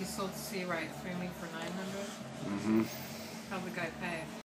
You sold C right through me for $900. Mm-hmm. How'd the guy pay?